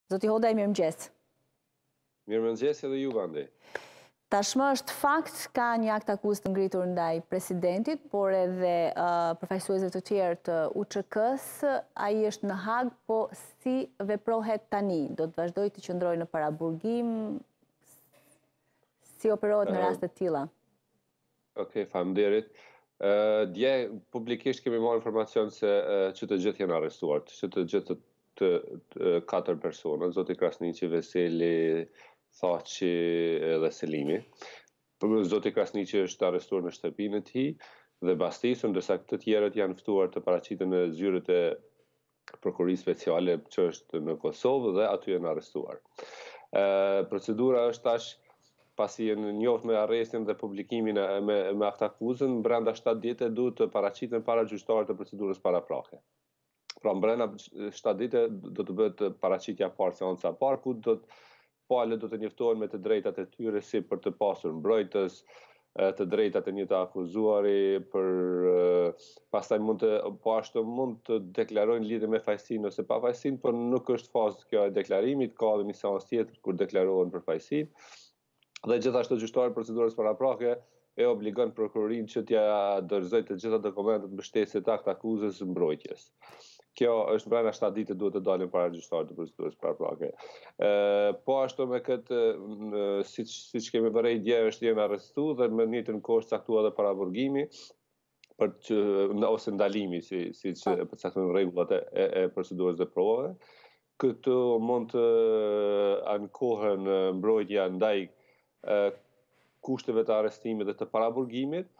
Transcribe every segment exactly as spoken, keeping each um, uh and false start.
Zoti Hodaj, mirëmëngjes. Mirëmëngjes edhe ju vande. Tashmë është fakt ka një akt akuzë të ngritur ndaj presidentit, por edhe uh, përfaqësuesve të tjerë të U Ç K-s, ai është në Hag, po si veprohet tani? Do të vazhdojë të qëndrojë në paraburgim? Si operohet në raste të tilla? Okej, faleminderit. Uh, dje publikisht kemi marrë informacion se uh, që të gjithë janë arrestuar, që të gjithë të, të, të katër persona, zoti Krasniqi, Veseli, Thaçi dhe Selimi. Zoti Krasniqi është arrestuar në shtëpinë e tij dhe bastisën, ndërsa të tjerët janë ftuar të paraqiten në zyrët e prokurisë speciale që është në Kosovë dhe aty janë arrestuar. Uh, procedura është tash pasi janë njoft me arrestin dhe publikimin e, me, me akt akuzën, brenda shtatë ditë duhet të paraqiten para gjyqtarit të procedurës paraprake. Pra brenda shtatë ditë do të bëhet paraqitja parë, seanca e parë, ku do të palët do të njoftohen me të drejtat e tyre si për të pasur mbrojtës, të drejtat e një të akuzuari, për pastaj mund të po ashtu mund të deklarojnë lidhje me fajësinë ose pa fajësinë, por nuk është fazë kjo e deklarimit, ka edhe një seancë tjetër kur deklarohen për fajësinë. Dhe gjithashtu gjyqtari procedurës paraprake e obligon prokurorin që t'ja dorëzojë të gjitha dokumentet mbështetëse të akt akuzës mbrojtjes. Kjo është brenda shtatë ditë duhet të dalin para gjyqtarit të procedurës paraprake. Po ashtu me këtë, siç siç kemi vërej dje, është jenë arrestu dhe me njëjtën kohë caktuar edhe paraburgimi për që, ose ndalimi, si siç përcaktojnë rregullat e, e procedurës dhe provave. Këtu mund të ankohen mbrojtja ndaj kushteve të arrestimit dhe të paraburgimit,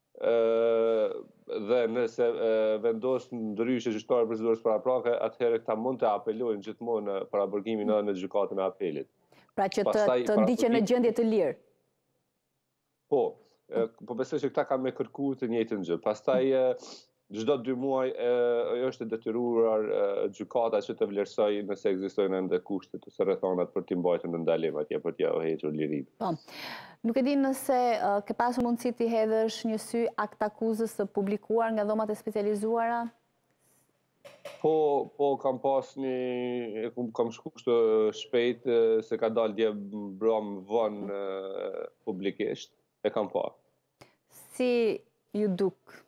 dhe nëse vendos ndryshe gjyqtari procedurës paraprake, atëherë këta mund të apelojnë gjithmonë në paraburgimin në gjykatën e apelit. Pra që të, të ndiqen në gjendje të lirë. Po, po besoj që këta kanë me kërku të njëjtën gjë. Pastaj çdo dy muaj është e detyruar gjykata që të vlerësoj nëse ekzistojnë ende kushtet ose rrethonat për t'i mbajtur në ndalim atje për t'ia hequr lirinë. Po. Nuk e di nëse uh, ke pasur mundësi t'i hedhësh një sy akt akuzës të publikuar nga dhomat e specializuara? Po, po kam pas një, kam shku kështu shpejt se ka dalë dje brom vonë publikisht, e kam pa. Si ju duk?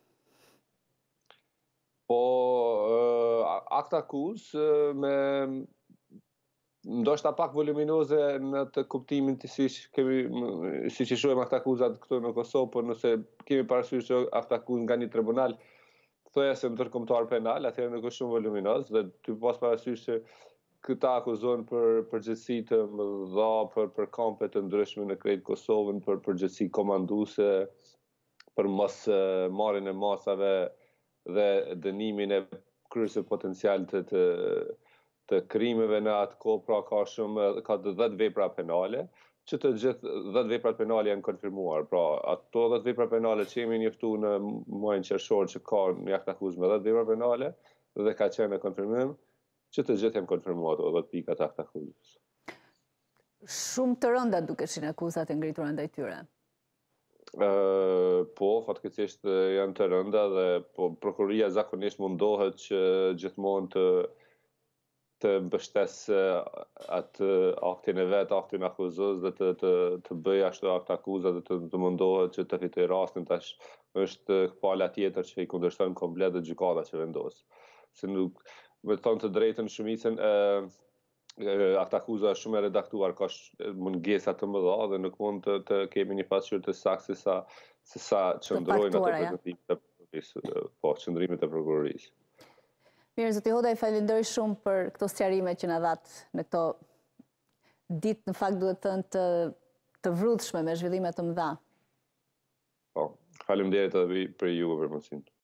Po, akt akuzë me ndoshta pak voluminoze në të kuptimin të si kemi si që shohim akt akuzat këtu në Kosovë, por nëse kemi parasysh që akt akuzë nga një tribunal thojase ndërkombëtar penal, atëherë nuk është shumë voluminoz dhe ty pas parasysh që këta akuzohen për përgjegjësi të mëdha, për për kampe të ndryshme në krejt Kosovën, për përgjegjësi komanduese, për mos marrjen e masave dhe dënimin e kryesë potencial të, të të krimeve në atë kohë, pra ka shumë ka dhjetë vepra penale, që të gjithë dhjetë veprat penale janë konfirmuar. Pra ato dhjetë vepra penale që jemi njoftuar në muajin qershor që ka një akt akuzë me dhjetë vepra penale dhe ka qenë në konfirmim, që të gjithë janë konfirmuar ato dhjetë pikat akt akuzës. Shumë të rënda dukeshin akuzat e ngritura ndaj tyre. Uh, po, fatkeqësisht janë të rënda dhe po, prokuroria zakonisht mundohet që gjithmonë të të mbështes atë aktin e vet, aktin akuzues dhe të të të bëjë ashtu akt akuzat dhe të, të mundohet që të fitoj rastin. Tash është pala tjetër që i kundërshton komplet dhe gjykata që vendos. Se nuk, me të thonë të drejtën, shumicën e akt akuza është shumë e redaktuar, ka mungesa të mëdha dhe nuk mund të, të kemi një pasqyrë të saktë se sa se sa qëndrojnë ato prezantimet e prokurorisë, po qëndrimet e prokurorisë. Mirë, zoti Hodaj, falenderoj shumë për këto sqarime që na dhat në këto ditë, në fakt duhet të të, të vrudhshme me zhvillime të mëdha. Po, faleminderit edhe për ju për mundësinë.